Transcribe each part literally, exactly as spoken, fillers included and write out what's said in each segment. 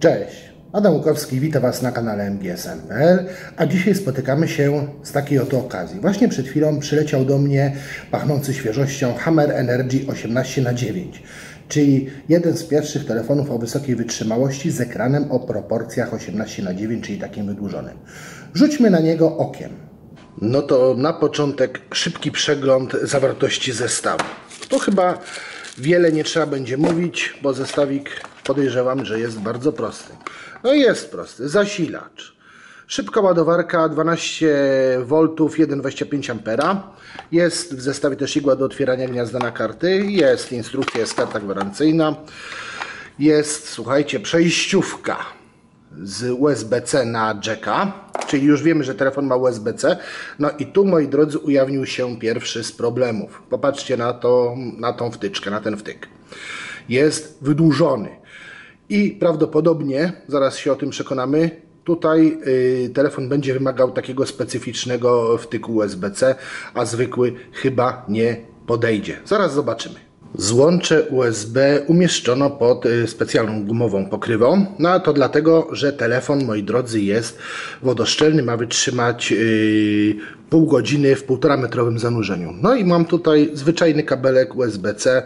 Cześć, Adam Łukowski, witam Was na kanale M G S N kropka P L, a dzisiaj spotykamy się z takiej oto okazji. Właśnie przed chwilą przyleciał do mnie pachnący świeżością Hammer Energy osiemnaście na dziewięć, czyli jeden z pierwszych telefonów o wysokiej wytrzymałości z ekranem o proporcjach osiemnaście na dziewięć, czyli takim wydłużonym. Rzućmy na niego okiem. No to na początek szybki przegląd zawartości zestawu. Tu chyba wiele nie trzeba będzie mówić, bo zestawik podejrzewam, że jest bardzo prosty. No i jest prosty. Zasilacz. Szybka ładowarka dwanaście woltów, jeden przecinek dwadzieścia pięć amperów. Jest w zestawie też igła do otwierania gniazda na karty. Jest instrukcja, jest karta gwarancyjna. Jest, słuchajcie, przejściówka z U S B C na jacka, czyli już wiemy, że telefon ma U S B C. No i tu, moi drodzy, ujawnił się pierwszy z problemów. Popatrzcie na, to, na tą wtyczkę, na ten wtyk. Jest wydłużony i prawdopodobnie, zaraz się o tym przekonamy, tutaj y, telefon będzie wymagał takiego specyficznego wtyku U S B C, a zwykły chyba nie podejdzie. Zaraz zobaczymy. Złącze U S B umieszczono pod specjalną gumową pokrywą. No a to dlatego, że telefon, moi drodzy, jest wodoszczelny, ma wytrzymać yy, pół godziny w półtora metrowym zanurzeniu. No i mam tutaj zwyczajny kabelek U S B C.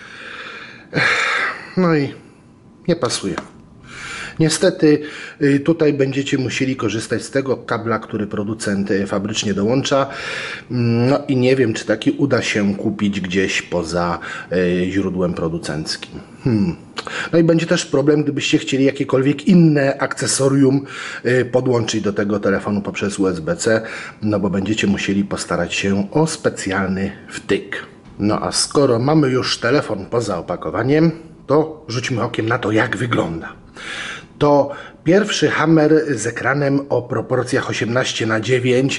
No i nie pasuje. Niestety tutaj będziecie musieli korzystać z tego kabla, który producent fabrycznie dołącza. No i nie wiem, czy taki uda się kupić gdzieś poza źródłem producenckim. Hmm. No i będzie też problem, gdybyście chcieli jakiekolwiek inne akcesorium podłączyć do tego telefonu poprzez U S B C, no bo będziecie musieli postarać się o specjalny wtyk. No a skoro mamy już telefon poza opakowaniem, to rzućmy okiem na to, jak wygląda. To pierwszy Hammer z ekranem o proporcjach osiemnaście na dziewięć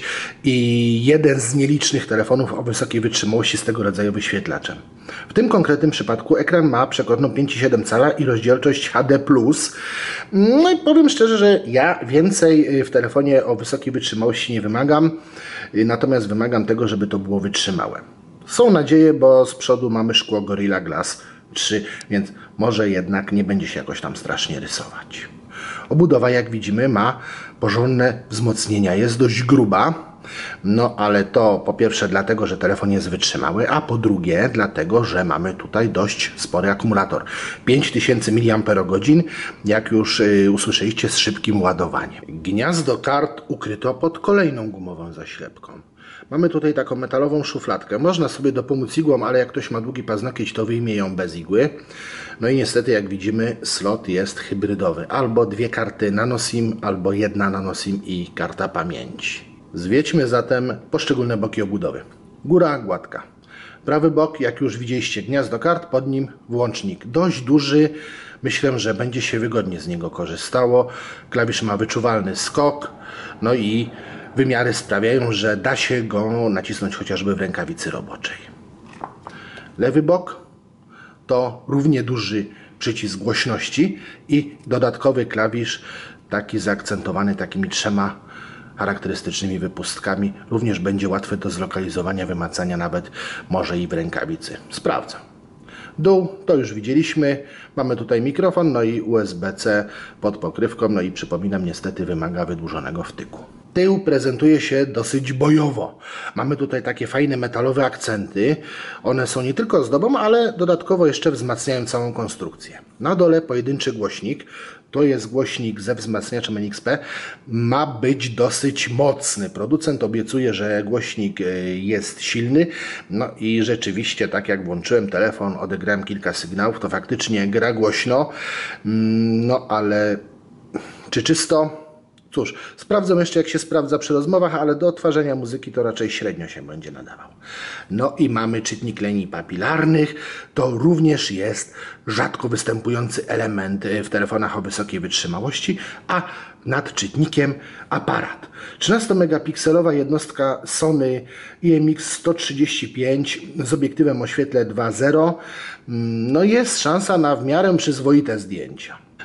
i jeden z nielicznych telefonów o wysokiej wytrzymałości z tego rodzaju wyświetlaczem. W tym konkretnym przypadku ekran ma przekorną pięć przecinek siedem cala i rozdzielczość H D plus. No i powiem szczerze, że ja więcej w telefonie o wysokiej wytrzymałości nie wymagam, natomiast wymagam tego, żeby to było wytrzymałe. Są nadzieje, bo z przodu mamy szkło Gorilla Glass trzy, więc może jednak nie będzie się jakoś tam strasznie rysować. Obudowa, jak widzimy, ma porządne wzmocnienia, jest dość gruba, no ale to po pierwsze dlatego, że telefon jest wytrzymały, a po drugie dlatego, że mamy tutaj dość spory akumulator. pięć tysięcy miliamperogodzin, jak już y, usłyszeliście, z szybkim ładowaniem. Gniazdo kart ukryto pod kolejną gumową zaślepką. Mamy tutaj taką metalową szufladkę. Można sobie dopomóc igłą, ale jak ktoś ma długi paznokieć, to wyjmie ją bez igły. No i niestety, jak widzimy, slot jest hybrydowy. Albo dwie karty nano SIM, albo jedna nano SIM i karta pamięci. Zwiedźmy zatem poszczególne boki obudowy. Góra gładka. Prawy bok, jak już widzieliście, gniazdo kart, pod nim włącznik. Dość duży. Myślę, że będzie się wygodnie z niego korzystało. Klawisz ma wyczuwalny skok. No i wymiary sprawiają, że da się go nacisnąć chociażby w rękawicy roboczej. Lewy bok to równie duży przycisk głośności i dodatkowy klawisz, taki zaakcentowany takimi trzema charakterystycznymi wypustkami. Również będzie łatwy do zlokalizowania, wymacania nawet może i w rękawicy. Sprawdzam. Dół to już widzieliśmy. Mamy tutaj mikrofon, no i U S B C pod pokrywką. No i przypominam, niestety wymaga wydłużonego wtyku. Tył prezentuje się dosyć bojowo. Mamy tutaj takie fajne metalowe akcenty. One są nie tylko ozdobą, ale dodatkowo jeszcze wzmacniają całą konstrukcję. Na dole pojedynczy głośnik. To jest głośnik ze wzmacniaczem N X P. Ma być dosyć mocny. Producent obiecuje, że głośnik jest silny. No i rzeczywiście, tak jak włączyłem telefon, odegrałem kilka sygnałów, to faktycznie gra głośno. No ale czy czysto? Cóż, sprawdzę jeszcze, jak się sprawdza przy rozmowach, ale do odtwarzania muzyki to raczej średnio się będzie nadawał. No i mamy czytnik linii papilarnych. To również jest rzadko występujący element w telefonach o wysokiej wytrzymałości, a nad czytnikiem aparat. trzynastomegapiksalowa jednostka Sony I M X sto trzydzieści pięć z obiektywem o świetle dwa zero. No jest szansa na w miarę przyzwoite zdjęcia.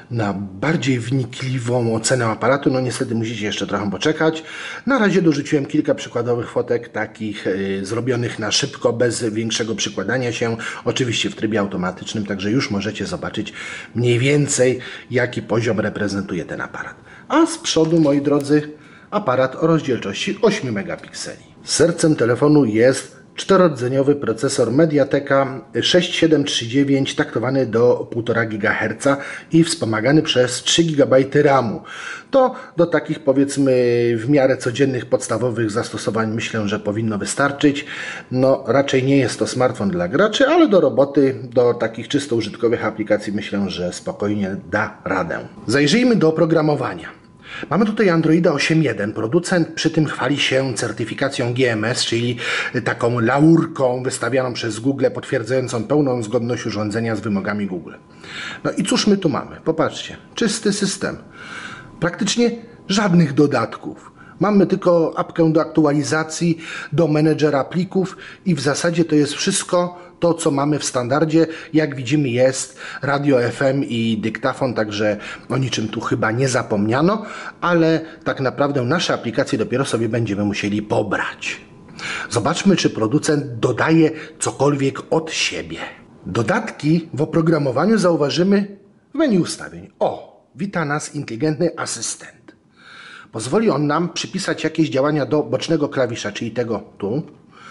na bardziej wnikliwą ocenę aparatu, no niestety musicie jeszcze trochę poczekać. Na razie dorzuciłem kilka przykładowych fotek, takich y, zrobionych na szybko, bez większego przykładania się, oczywiście w trybie automatycznym, także już możecie zobaczyć mniej więcej, jaki poziom reprezentuje ten aparat. A z przodu, moi drodzy, aparat o rozdzielczości osiem megapikseli. Sercem telefonu jest czterorodzeniowy procesor Mediateka sześć siedem trzy dziewięć taktowany do półtora gigaherca i wspomagany przez trzy gigabajty ramu. To do takich, powiedzmy, w miarę codziennych, podstawowych zastosowań myślę, że powinno wystarczyć. No raczej nie jest to smartfon dla graczy, ale do roboty, do takich czysto użytkowych aplikacji myślę, że spokojnie da radę. Zajrzyjmy do oprogramowania. Mamy tutaj Androida osiem jeden. Producent przy tym chwali się certyfikacją G M S, czyli taką laurką wystawianą przez Google, potwierdzającą pełną zgodność urządzenia z wymogami Google. No i cóż my tu mamy? Popatrzcie, czysty system. Praktycznie żadnych dodatków. Mamy tylko apkę do aktualizacji, do menedżera plików i w zasadzie to jest wszystko to, co mamy w standardzie. Jak widzimy, jest radio F M i dyktafon, także o niczym tu chyba nie zapomniano, ale tak naprawdę nasze aplikacje dopiero sobie będziemy musieli pobrać. Zobaczmy, czy producent dodaje cokolwiek od siebie. Dodatki w oprogramowaniu zauważymy w menu ustawień. O, wita nas inteligentny asystent. Pozwoli on nam przypisać jakieś działania do bocznego klawisza, czyli tego tu.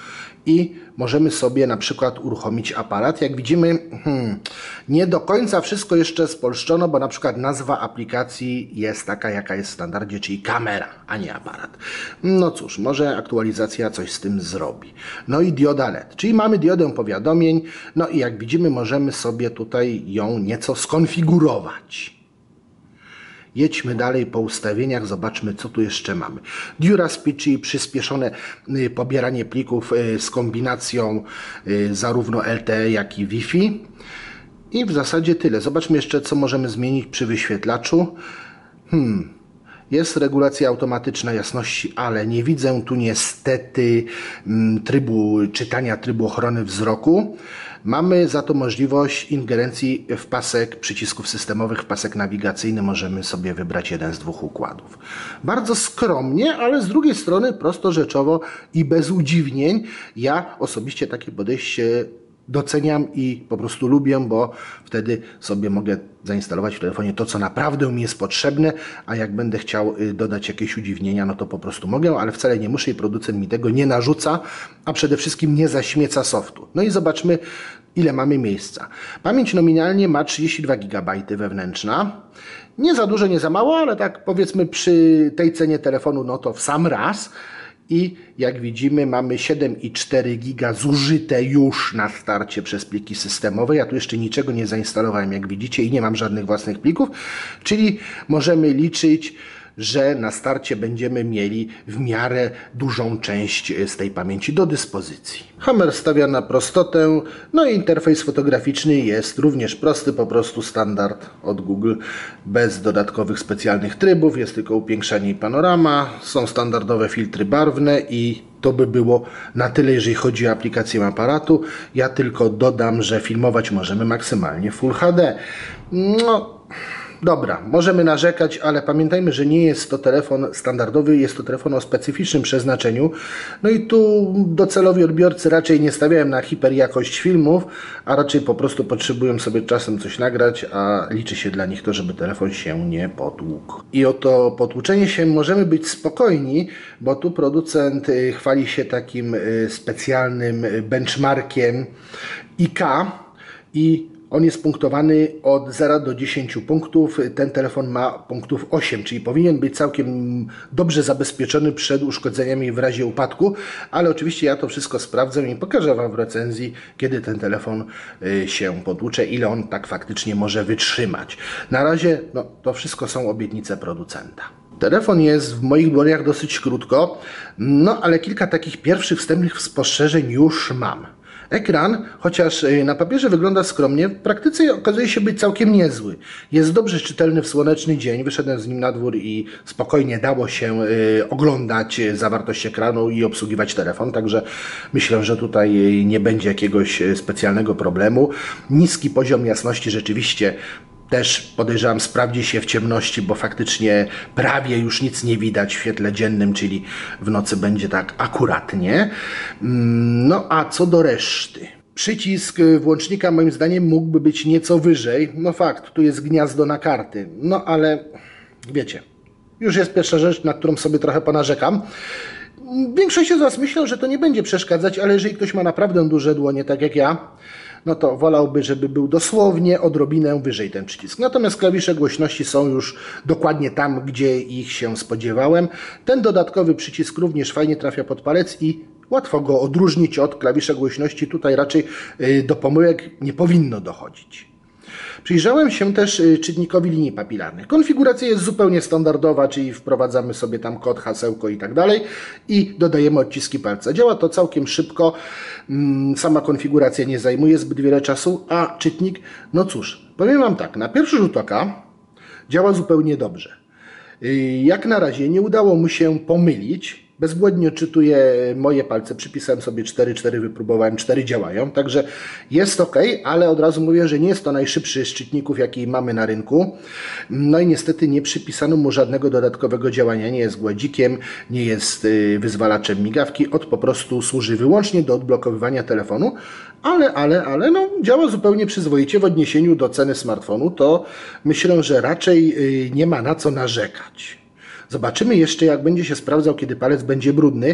I możemy sobie na przykład uruchomić aparat. Jak widzimy, hmm, nie do końca wszystko jeszcze spolszczono, bo na przykład nazwa aplikacji jest taka, jaka jest w standardzie, czyli kamera, a nie aparat. No cóż, może aktualizacja coś z tym zrobi. No i dioda L E D, czyli mamy diodę powiadomień. No i jak widzimy, możemy sobie tutaj ją nieco skonfigurować. Jedźmy dalej po ustawieniach, zobaczmy, co tu jeszcze mamy. DuraSpeed, czyli przyspieszone y, pobieranie plików y, z kombinacją y, zarówno L T E, jak i Wi-Fi. I w zasadzie tyle. Zobaczmy jeszcze, co możemy zmienić przy wyświetlaczu. Hmm. Jest regulacja automatyczna jasności, ale nie widzę tu niestety mm, trybu czytania, trybu ochrony wzroku. Mamy za to możliwość ingerencji w pasek przycisków systemowych, w pasek nawigacyjny. Możemy sobie wybrać jeden z dwóch układów. Bardzo skromnie, ale z drugiej strony prostorzeczowo i bez udziwnień. Ja osobiście takie podejście doceniam i po prostu lubię, bo wtedy sobie mogę zainstalować w telefonie to, co naprawdę mi jest potrzebne, a jak będę chciał dodać jakieś udziwnienia, no to po prostu mogę, ale wcale nie muszę i producent mi tego nie narzuca, a przede wszystkim nie zaśmieca softu. No i zobaczmy, ile mamy miejsca. Pamięć nominalnie ma trzydzieści dwa gigabajty wewnętrzna. Nie za dużo, nie za mało, ale tak powiedzmy przy tej cenie telefonu, no to w sam raz. I jak widzimy, mamy siedem i cztery giga zużyte już na starcie przez pliki systemowe. Ja tu jeszcze niczego nie zainstalowałem, jak widzicie, i nie mam żadnych własnych plików, czyli możemy liczyć, że na starcie będziemy mieli w miarę dużą część z tej pamięci do dyspozycji. Hammer stawia na prostotę, no i interfejs fotograficzny jest również prosty, po prostu standard od Google, bez dodatkowych specjalnych trybów, jest tylko upiększanie i panorama, są standardowe filtry barwne i to by było na tyle, jeżeli chodzi o aplikację aparatu. Ja tylko dodam, że filmować możemy maksymalnie Full H D. No... Dobra, możemy narzekać, ale pamiętajmy, że nie jest to telefon standardowy, jest to telefon o specyficznym przeznaczeniu. No i tu docelowi odbiorcy raczej nie stawiają na hiperjakość filmów, a raczej po prostu potrzebują sobie czasem coś nagrać, a liczy się dla nich to, żeby telefon się nie potłukł. I o to potłuczenie się możemy być spokojni, bo tu producent chwali się takim specjalnym benchmarkiem I K i on jest punktowany od zera do dziesięciu punktów. Ten telefon ma punktów osiem, czyli powinien być całkiem dobrze zabezpieczony przed uszkodzeniami w razie upadku, ale oczywiście ja to wszystko sprawdzę i pokażę Wam w recenzji, kiedy ten telefon się potłucze, ile on tak faktycznie może wytrzymać. Na razie no, to wszystko są obietnice producenta. Telefon jest w moich dłoniach dosyć krótko, no ale kilka takich pierwszych wstępnych spostrzeżeń już mam. Ekran, chociaż na papierze wygląda skromnie, w praktyce okazuje się być całkiem niezły. Jest dobrze czytelny w słoneczny dzień, wyszedłem z nim na dwór i spokojnie dało się y, oglądać zawartość ekranu i obsługiwać telefon, także myślę, że tutaj nie będzie jakiegoś specjalnego problemu. Niski poziom jasności rzeczywiście też podejrzewam sprawdzi się w ciemności, bo faktycznie prawie już nic nie widać w świetle dziennym, czyli w nocy będzie tak akuratnie. No a co do reszty. Przycisk włącznika moim zdaniem mógłby być nieco wyżej. No fakt, tu jest gniazdo na karty. No ale wiecie, już jest pierwsza rzecz, na którą sobie trochę ponarzekam. Większość z Was myślą, że to nie będzie przeszkadzać, ale jeżeli ktoś ma naprawdę duże dłonie, tak jak ja, no to wolałby, żeby był dosłownie odrobinę wyżej ten przycisk. Natomiast klawisze głośności są już dokładnie tam, gdzie ich się spodziewałem. Ten dodatkowy przycisk również fajnie trafia pod palec i łatwo go odróżnić od klawisza głośności. Tutaj raczej do pomyłek nie powinno dochodzić. Przyjrzałem się też czytnikowi linii papilarnych. Konfiguracja jest zupełnie standardowa, czyli wprowadzamy sobie tam kod, hasełko i tak dalej i dodajemy odciski palca. Działa to całkiem szybko, sama konfiguracja nie zajmuje zbyt wiele czasu, a czytnik, no cóż, powiem Wam tak, na pierwszy rzut oka działa zupełnie dobrze. Jak na razie nie udało mu się pomylić. Bezbłędnie odczytuje moje palce, przypisałem sobie cztery, cztery wypróbowałem, cztery działają, także jest ok, ale od razu mówię, że nie jest to najszybszy z czytników, jaki mamy na rynku. No i niestety nie przypisano mu żadnego dodatkowego działania, nie jest gładzikiem, nie jest wyzwalaczem migawki, od po prostu służy wyłącznie do odblokowywania telefonu, ale, ale, ale no, działa zupełnie przyzwoicie w odniesieniu do ceny smartfonu, to myślę, że raczej nie ma na co narzekać. Zobaczymy jeszcze, jak będzie się sprawdzał, kiedy palec będzie brudny,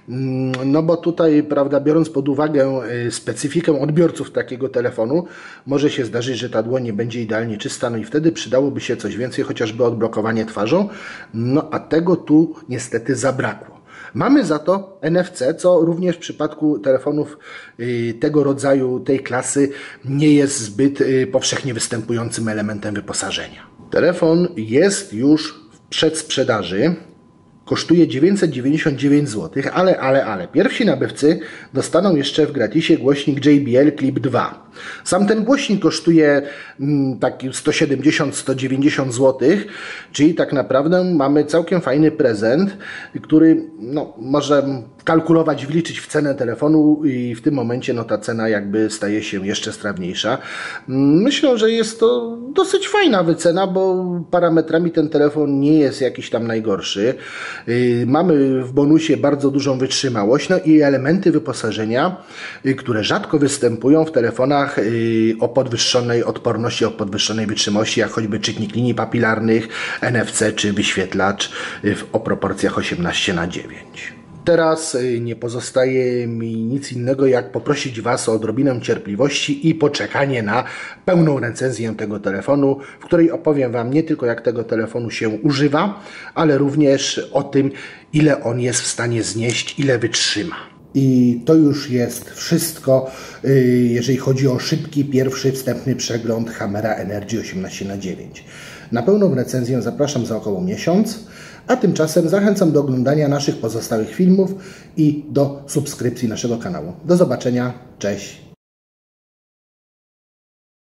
no bo tutaj, prawda, biorąc pod uwagę specyfikę odbiorców takiego telefonu, może się zdarzyć, że ta dłoń nie będzie idealnie czysta, no i wtedy przydałoby się coś więcej, chociażby odblokowanie twarzą, no a tego tu niestety zabrakło. Mamy za to N F C, co również w przypadku telefonów tego rodzaju, tej klasy nie jest zbyt powszechnie występującym elementem wyposażenia. Telefon jest już przedsprzedaży, kosztuje dziewięćset dziewięćdziesiąt dziewięć złotych, ale, ale, ale pierwsi nabywcy dostaną jeszcze w gratisie głośnik J B L Clip dwa. Sam ten głośnik kosztuje mm, taki sto siedemdziesiąt do stu dziewięćdziesięciu złotych, czyli tak naprawdę mamy całkiem fajny prezent, który no, może kalkulować, wliczyć w cenę telefonu i w tym momencie no, ta cena jakby staje się jeszcze strawniejsza. Myślę, że jest to dosyć fajna wycena, bo parametrami ten telefon nie jest jakiś tam najgorszy. Mamy w bonusie bardzo dużą wytrzymałość, no i elementy wyposażenia, które rzadko występują w telefonach o podwyższonej odporności, o podwyższonej wytrzymałości, jak choćby czytnik linii papilarnych, N F C czy wyświetlacz o proporcjach osiemnaście na dziewięć. Teraz nie pozostaje mi nic innego, jak poprosić Was o odrobinę cierpliwości i poczekanie na pełną recenzję tego telefonu, w której opowiem Wam nie tylko, jak tego telefonu się używa, ale również o tym, ile on jest w stanie znieść, ile wytrzyma. I to już jest wszystko, jeżeli chodzi o szybki, pierwszy, wstępny przegląd Hamera Energy osiemnaście na dziewięć. Na pełną recenzję zapraszam za około miesiąc, a tymczasem zachęcam do oglądania naszych pozostałych filmów i do subskrypcji naszego kanału. Do zobaczenia, cześć!